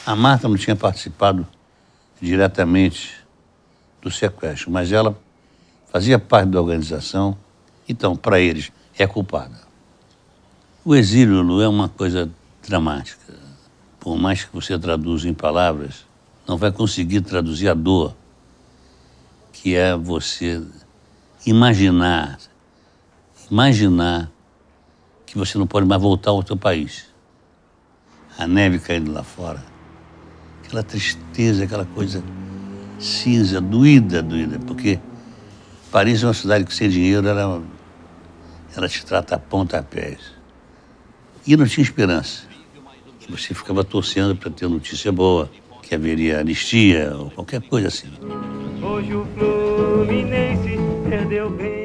A Marta não tinha participado diretamente do sequestro, mas ela fazia parte da organização, então, para eles, é culpada. O exílio, Lu, é uma coisa dramática. Por mais que você traduza em palavras, não vai conseguir traduzir a dor que é você imaginar que você não pode mais voltar ao seu país. A neve caindo lá fora, aquela tristeza, aquela coisa cinza, doída, porque Paris é uma cidade que sem dinheiro ela te trata a pontapés. E não tinha esperança. Você ficava torcendo para ter notícia boa, que haveria anistia ou qualquer coisa assim. Hoje o Fluminense perdeu bem.